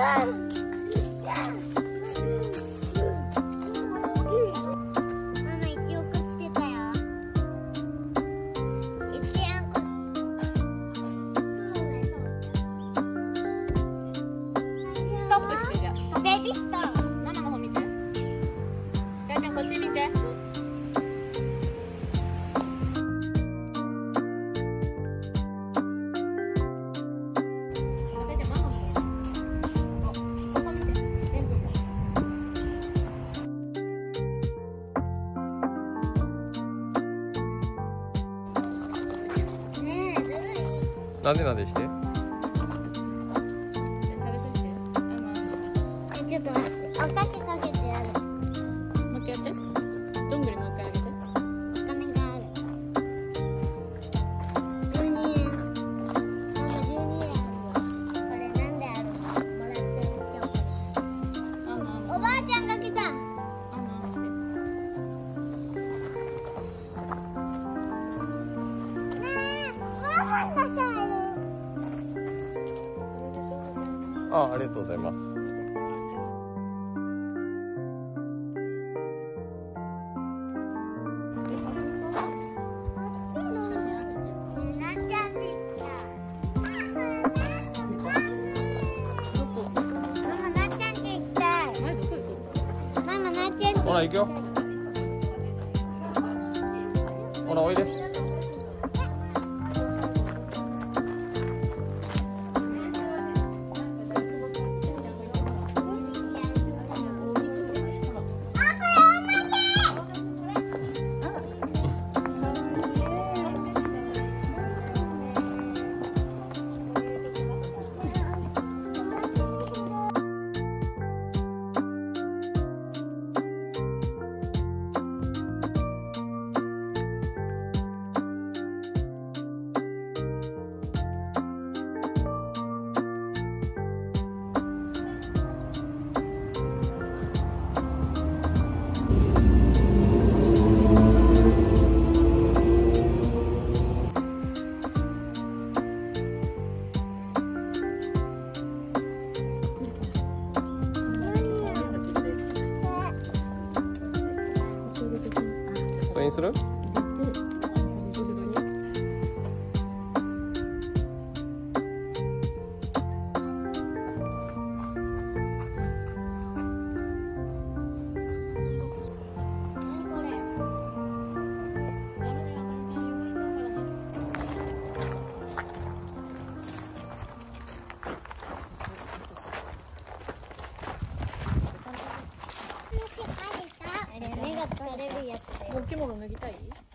ベビースター。ママの方見て。かやちゃんこっち見て。 なんでなんでして？ ちょっと待って、おかけかけてやる。もう一回やって。どんぐりもう一回あげて。お金がある。12円。ママ12円あるよ。これなんであるの？もらってるチョコ。おばあちゃんが来た。ねえ、ママがさいる。 ありがとうございます。ほら行くよ。ほらおいで。それにする？ 目が疲れるやつだよ。お着物脱ぎたい？